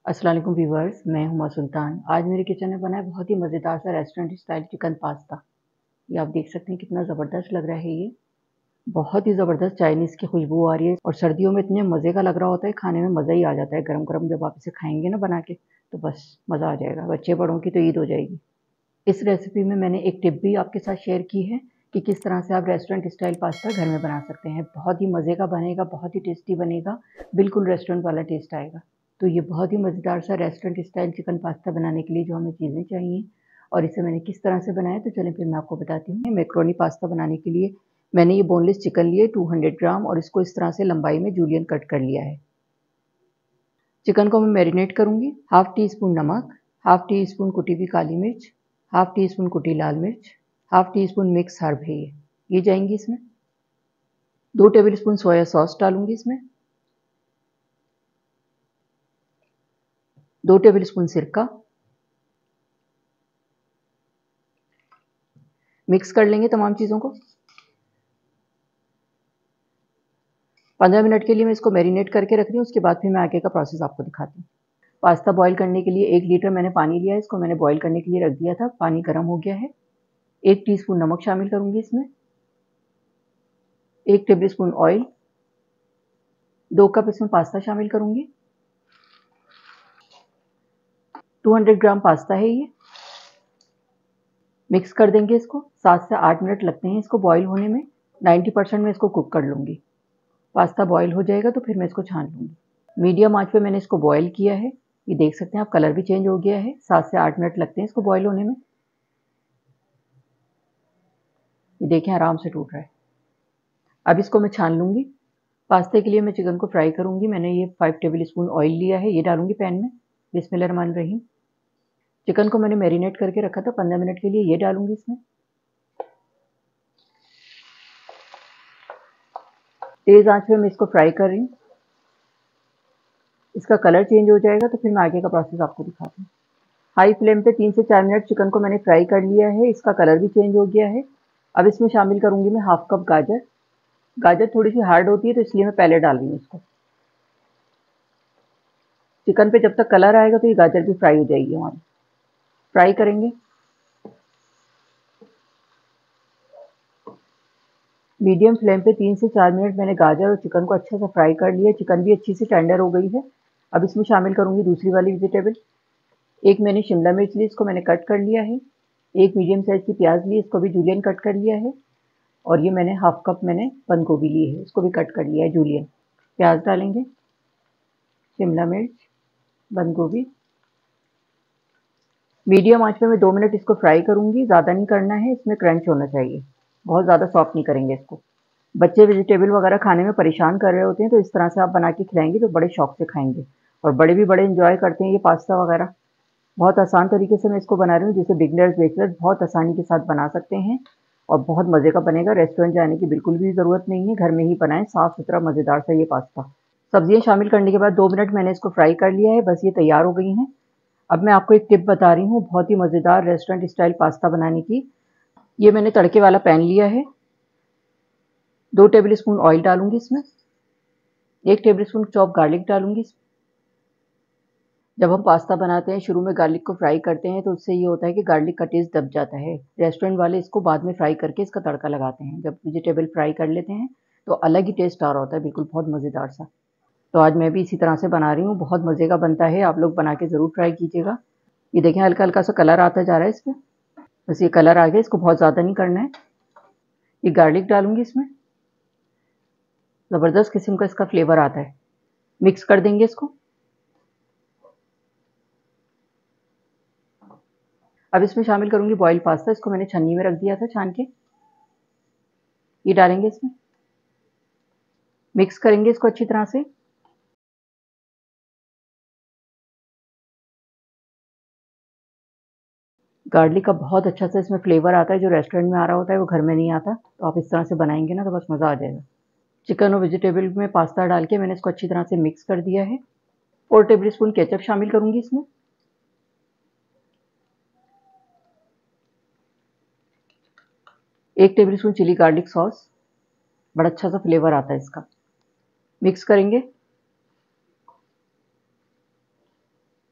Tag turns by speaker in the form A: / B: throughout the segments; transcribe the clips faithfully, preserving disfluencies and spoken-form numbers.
A: अस्सलाम वालेकुम व्यूअर्स, मैं हुमा सुल्तान। आज मेरे किचन में बना है बहुत ही मज़ेदार सा रेस्टोरेंट स्टाइल चिकन पास्ता। ये आप देख सकते हैं कितना ज़बरदस्त लग रहा है ये। बहुत ही ज़बरदस्त चाइनीज़ की खुशबू आ रही है और सर्दियों में इतने मज़े का लग रहा होता है, खाने में मज़ा ही आ जाता है। गरम-गरम जब आप इसे खाएँगे ना बना के, तो बस मज़ा आ जाएगा। बच्चे बड़ों की तो ईद हो जाएगी। इस रेसिपी में मैंने एक टिप भी आपके साथ शेयर की है कि किस तरह से आप रेस्टोरेंट स्टाइल पास्ता घर में बना सकते हैं। बहुत ही मज़े का बनेगा, बहुत ही टेस्टी बनेगा, बिल्कुल रेस्टोरेंट वाला टेस्ट आएगा। तो ये बहुत ही मज़ेदार सा रेस्टोरेंट स्टाइल चिकन पास्ता बनाने के लिए जो हमें चीज़ें चाहिए और इसे मैंने किस तरह से बनाया, तो चलें फिर मैं आपको बताती हूँ। मैक्रोनी पास्ता बनाने के लिए मैंने ये बोनलेस चिकन लिए दो सौ ग्राम और इसको इस तरह से लंबाई में जूलियन कट कर लिया है। चिकन को मैं मैरिनेट करूँगी। हाफ़ टी स्पून नमक, हाफ़ टी स्पून कुटी हुई काली मिर्च, हाफ़ टी स्पून कुटी लाल मिर्च, half teaspoon mix herb है ये ये जाएंगी इसमें। दो टेबल स्पून सोया सॉस डालूंगी इसमें। दो टेबल स्पून सिरका। मिक्स कर लेंगे तमाम चीज़ों को। पंद्रह मिनट के लिए मैं इसको मैरिनेट करके रख रही हूँ, उसके बाद फिर मैं आगे का प्रोसेस आपको दिखाती हूँ। पास्ता बॉईल करने के लिए एक लीटर मैंने पानी लिया है, इसको मैंने बॉईल करने के लिए रख दिया था। पानी गर्म हो गया है। एक टीस्पून नमक शामिल करूंगी इसमें। एक टेबल स्पून ऑयल। दो कप इसमें पास्ता शामिल करूंगी। दो सौ ग्राम पास्ता है ये। मिक्स कर देंगे इसको। सात से आठ मिनट लगते हैं इसको बॉईल होने में। नब्बे परसेंट में इसको कुक कर लूँगी। पास्ता बॉईल हो जाएगा तो फिर मैं इसको छान लूँगी। मीडियम आंच पे मैंने इसको बॉईल किया है। ये देख सकते हैं आप, कलर भी चेंज हो गया है। सात से आठ मिनट लगते हैं इसको बॉईल होने में। ये देखें आराम से टूट रहा है। अब इसको मैं छान लूँगी। पास्ते के लिए मैं चिकन को फ्राई करूँगी। मैंने ये फाइव टेबल स्पून ऑयल लिया है, ये डालूँगी पैन में। बिस्मिल्लाह रहमान रहीम। चिकन को मैंने मैरिनेट करके रखा था पंद्रह मिनट के लिए, ये डालूँगी इसमें। तेज़ आंच पे मैं इसको फ्राई कर रही हूँ। इसका कलर चेंज हो जाएगा तो फिर मैं आगे का प्रोसेस आपको दिखाती हूँ। हाई फ्लेम पे तीन से चार मिनट चिकन को मैंने फ्राई कर लिया है। इसका कलर भी चेंज हो गया है। अब इसमें शामिल करूँगी मैं हाफ कप गाजर। गाजर थोड़ी सी हार्ड होती है तो इसलिए मैं पहले डाल रही हूँ इसको। चिकन पे जब तक कलर आएगा तो ये गाजर भी फ्राई हो जाएगी हमारी। फ्राई करेंगे। मीडियम फ्लेम पे तीन से चार मिनट मैंने गाजर और चिकन को अच्छे से फ्राई कर लिया। चिकन भी अच्छी सी टेंडर हो गई है। अब इसमें शामिल करूँगी दूसरी वाली वेजिटेबल। एक मैंने शिमला मिर्च ली, इसको मैंने कट कर लिया है। एक मीडियम साइज़ की प्याज ली, इसको भी जूलियन कट कर लिया है। और ये मैंने हाफ कप मैंने बंद गोभी ली है, इसको भी कट कर लिया है जूलियन। प्याज डालेंगे, शिमला मिर्च, बंद गोभी। मीडियम आंच पे मैं दो मिनट इसको फ्राई करूँगी। ज़्यादा नहीं करना है, इसमें क्रंच होना चाहिए। बहुत ज़्यादा सॉफ्ट नहीं करेंगे इसको। बच्चे वेजिटेबल वगैरह खाने में परेशान कर रहे होते हैं, तो इस तरह से आप बना के खिलाएंगे तो बड़े शौक से खाएंगे। और बड़े भी बड़े इंजॉय करते हैं ये पास्ता वगैरह। बहुत आसान तरीके से मैं इसको बना रही हूँ, जिसे बिगनर्स बेचलर्स बहुत आसानी के साथ बना सकते हैं और बहुत मज़े का बनेगा। रेस्टोरेंट जाने की बिल्कुल भी ज़रूरत नहीं है, घर में ही बनाएं साफ़ सुथरा मज़ेदार सा ये पास्ता। सब्जियां शामिल करने के बाद दो मिनट मैंने इसको फ्राई कर लिया है, बस ये तैयार हो गई हैं। अब मैं आपको एक टिप बता रही हूँ बहुत ही मज़ेदार रेस्टोरेंट स्टाइल पास्ता बनाने की। ये मैंने तड़के वाला पैन लिया है। दो टेबल स्पून ऑयल डालूंगी इसमें। एक टेबल स्पून चॉप गार्लिक डालूंगी। जब हम पास्ता बनाते हैं शुरू में गार्लिक को फ्राई करते हैं तो उससे ये होता है कि गार्लिक का टेस्ट दब जाता है। रेस्टोरेंट वाले इसको बाद में फ्राई करके इसका तड़का लगाते हैं। जब वेजिटेबल फ्राई कर लेते हैं तो अलग ही टेस्ट आ रहा होता है, बिल्कुल बहुत मज़ेदार सा। तो आज मैं भी इसी तरह से बना रही हूँ, बहुत मज़े का बनता है। आप लोग बना के ज़रूर ट्राई कीजिएगा। ये देखें हल्का हल्का सा कलर आता जा रहा है इसमें। बस ये कलर आ गया, इसको बहुत ज़्यादा नहीं करना है। ये गार्लिक डालूंगी इसमें। ज़बरदस्त किस्म का इसका फ्लेवर आता है। मिक्स कर देंगे इसको। अब इसमें शामिल करूंगी बॉइल्ड पास्ता। इसको मैंने छन्नी में रख दिया था छान के। ये डालेंगे इसमें। मिक्स करेंगे इसको अच्छी तरह से। गार्लिक का बहुत अच्छा सा इसमें फ्लेवर आता है, जो रेस्टोरेंट में आ रहा होता है वो घर में नहीं आता। तो आप इस तरह से बनाएंगे ना तो बस मज़ा आ जाएगा। चिकन और वेजिटेबल में पास्ता डाल के मैंने इसको अच्छी तरह से मिक्स कर दिया है। फोर टेबल स्पून केचप शामिल करूंगी इसमें। एक tablespoon chilli garlic sauce, बड़ा अच्छा सा फ्लेवर आता है इसका। मिक्स करेंगे।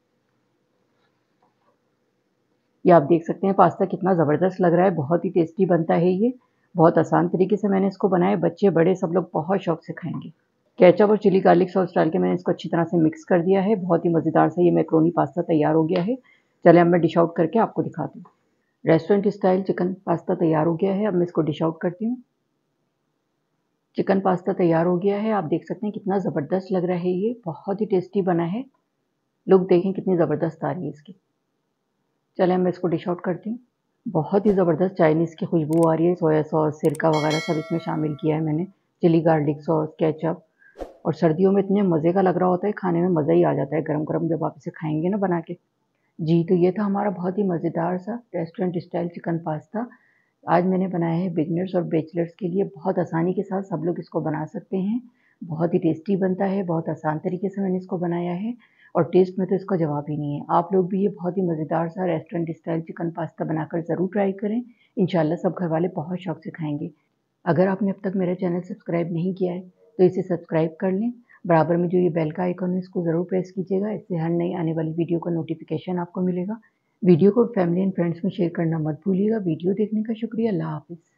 A: ये आप देख सकते हैं पास्ता कितना ज़बरदस्त लग रहा है, बहुत ही टेस्टी बनता है ये। बहुत आसान तरीके से मैंने इसको बनाया, बच्चे बड़े सब लोग बहुत शौक से खाएँगे। केचप और चिली गार्लिक सॉस डाल के मैंने इसको अच्छी तरह से मिक्स कर दिया है। बहुत ही मज़ेदार सा ये मैक्रोनी पास्ता तैयार हो गया है। चलिए अब मैं डिश आउट करके आपको दिखाती हूँ। रेस्टोरेंट स्टाइल चिकन पास्ता तैयार हो गया है। अब मैं इसको डिश आउट करती हूँ। चिकन पास्ता तैयार हो गया है। आप देख सकते हैं कितना ज़बरदस्त लग रहा है ये, बहुत ही टेस्टी बना है। लुक देखें कितनी ज़बरदस्त आ रही है इसकी। चलिए मैं इसको डिश आउट करती हूँ। बहुत ही ज़बरदस्त चाइनीज़ की खुशबू आ रही है। सोया सॉस, सिरका वगैरह सब इसमें शामिल किया है मैंने। चिली गार्लिक सॉस, केचप, और सर्दियों में इतने मज़े का लग रहा होता है, खाने में मज़ा ही आ जाता है गरम-गरम जब आप इसे खाएँगे ना बना के। जी, तो ये था हमारा बहुत ही मज़ेदार सा रेस्टोरेंट स्टाइल चिकन पास्ता। आज मैंने बनाया है बिगिनर्स और बैचलर्स के लिए, बहुत आसानी के साथ सब लोग इसको बना सकते हैं। बहुत ही टेस्टी बनता है, बहुत आसान तरीके से मैंने इसको बनाया है और टेस्ट में तो इसका जवाब ही नहीं है। आप लोग भी ये बहुत ही मज़ेदार सा रेस्टोरेंट स्टाइल चिकन पास्ता बनाकर ज़रूर ट्राई करें। इंशाल्लाह सब घरवाले बहुत शौक से खाएँगे। अगर आपने अब तक मेरा चैनल सब्सक्राइब नहीं किया है, तो इसे सब्सक्राइब कर लें। बराबर में जो ये बेल का आइकन है इसको ज़रूर प्रेस कीजिएगा, इससे हर नई आने वाली वीडियो का नोटिफिकेशन आपको मिलेगा। वीडियो को फैमिली एंड फ्रेंड्स में शेयर करना मत भूलिएगा। वीडियो देखने का शुक्रिया। अल्लाह हाफ़िज़।